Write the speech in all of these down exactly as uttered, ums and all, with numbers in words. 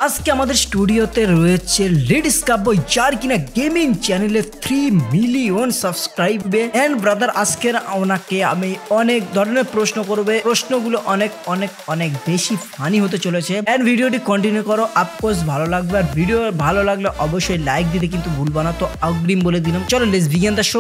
আজকে আমাদের স্টুডিওতে রয়েছে লেডিস কাপবয়, যার কিনা গেমিং চ্যানেলে থ্রি মিলিয়ন সাবস্ক্রাইবে। এন্ড ব্রাদার, আজকে ওনাকে আমি অনেক ধরনের প্রশ্ন করবে, প্রশ্নগুলো অনেক অনেক অনেক বেশি ফানি হতে চলেছে। এন্ড ভিডিওটি কন্টিনিউ করো, অফকোর্স ভালো লাগবে। আর ভিডিও ভালো লাগলে অবশ্যই লাইক দিতে কিন্তু ভুলবা না। তো অগ্রিম বলে দিলাম, চলো let's begin the show.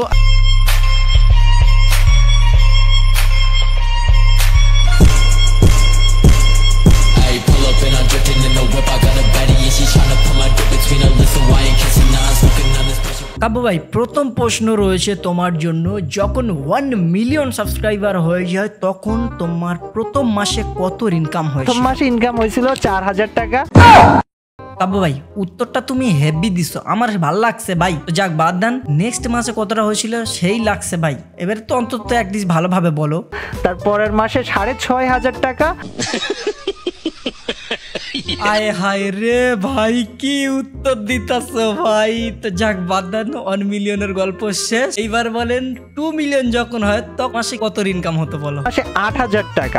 Kabya ভাই, প্রথম প্রশ্ন রয়েছে তোমার জন্য। যখন ওয়ান মিলিয়ন সাবস্ক্রাইবার হয়ে যায় তখন তোমার প্রথম মাসে কত ইনকাম হয়? প্রথম মাসে ইনকাম হয়েছিল চার হাজার টাকা। কাব্য ভাই, উত্তরটা তুমি হেভি দিছো, আমার ভাল লাগছে ভাই। তো যাক, বাদ দেন, নেক্সট মাসে কতটা হয়েছিল সেই লাগছে ভাই। এবারে তো অন্তত একদিন ভালোভাবে বলো। তারপরের মাসে সাড়ে ছয় হাজার টাকা। আয় হায় রে ভাই, কি উত্তর দিতেছো ভাই। তো যাক, বাদ দেন, ওয়ান মিলিয়নের গল্প শেষ। এইবার বলেন, টু মিলিয়ন যখন হয় তখন মাসে কত ইনকাম হতো বলো? মাসে আট হাজার টাকা।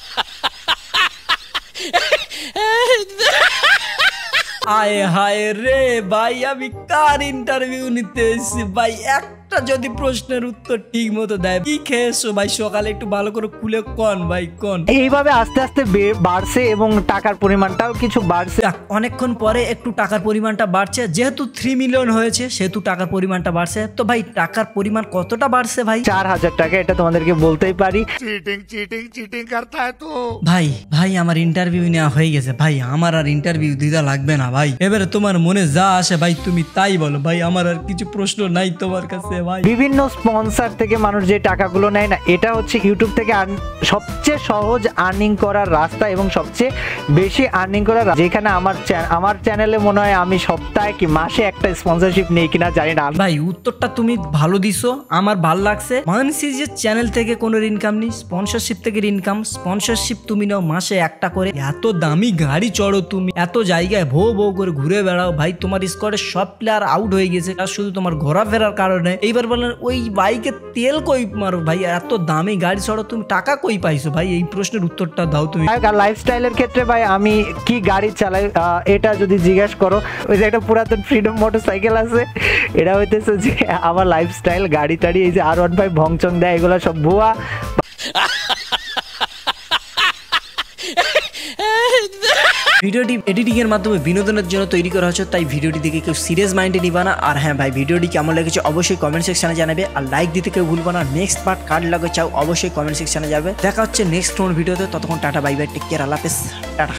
আয় হায় রে ভাই, আমি কার ইন্টারভিউ নিতে এসেছি ভাই? একটা যদি প্রশ্নের উত্তর ঠিক মতো দেয়। কি খেয়েছো ভাই সকালে? একটু ভালো করে খুলে কোন ভাই, কোন। এইভাবে আস্তে আস্তে বাড়ছে এবং টাকার পরিমাণটাও কিছু বাড়ছে। অনেকক্ষণ পরে একটু টাকার পরিমাণটা বাড়ছে, যেহেতু থ্রি মিলিয়ন হয়েছে সেহেতু টাকার পরিমাণটা বাড়ছে। তো ভাই, টাকার পরিমাণ কতটা বাড়ছে ভাই? চার হাজার টাকা, এটা তোমাদেরকে বলতেই পারি। চিটিং চিটিং চিটিং করতা হ্যায় তো ভাই ভাই আমার ইন্টারভিউ নেওয়া হয়ে গেছে ভাই, আমার আর ইন্টারভিউ দিতে লাগবে না ভাই। এবারে তোমার মনে যা আসে ভাই তুমি তাই বলো ভাই, আমার আর কিছু প্রশ্ন নাই তোমার কাছে ভাই। বিভিন্ন স্পন্সর থেকে মানুষ যে টাকাগুলো নেয় না, এটা হচ্ছে ইউটিউব থেকে সবচেয়ে সহজ আর্নিং করার রাস্তা এবং সবচেয়ে বেশি আর্নিং করার, যেখানে আমার আমার চ্যানেলে মনে হয় আমি সপ্তাহে কি মাসে একটা স্পন্সরশিপ নেই কিনা জানি না ভাই। উত্তরটা তুমি ভালো দিছো, আমার ভালো লাগছে। মানছি যে চ্যানেল থেকে কোনো ইনকাম নেই, স্পন্সরশিপ থেকে ইনকাম। স্পন্সরশিপ তুমি নাও মাসে একটা করে। এত দামি গাড়ি চড়ো তুমি, এত জায়গায় ভো ভো করে ঘুরে বেড়াও ভাই। তোমার স্কোয়াডের সব প্লেয়ার আউট হয়ে গেছে আর শুধু তোমার ঘোরাফেরার কারণে। এইবার বলেন, ওই বাইকে তেল কই মারো ভাই? এত দামি গাড়ি চড়ো তুমি, টাকা কই পাইছো ভাই? এই প্রশ্নের উত্তরটা দাও তুমি। লাইফস্টাইলের ক্ষেত্রে ভাই আমি কি গাড়ি চালাই এটা যদি জিজ্ঞেস করো, ওই যে একটা পুরাতন ফ্রিডম মোটরসাইকেল আছে, এটা হইতেছে যে আমার লাইফস্টাইল। গাড়ি টাড়ি এই যে আর ওয়ান ফাইভ ভংচং দেয়, এগুলো সব ভুয়া। ভিডিওটি এডিটিং এর মাধ্যমে বিনোদনের জন্য তৈরি করা হচ্ছে, তাই ভিডিওটি দেখে কেউ সিরিয়াস মাইন্ডে নিবা না। আর হ্যাঁ ভাই, ভিডিওটি কেমন লেগেছে অবশ্যই কমেন্ট সেকশনে জানাবে। আর লাইক দিতে কেউ ভুলবা না। নেক্সট পার্ট কার লাগে চাও অবশ্যই কমেন্ট সেকশনে যাবে। দেখা হচ্ছে নেক্সট কোন ভিডিওতে। ততক্ষণ tata, bye bye, take care, আল্লাহ হাফেজ, টাটা।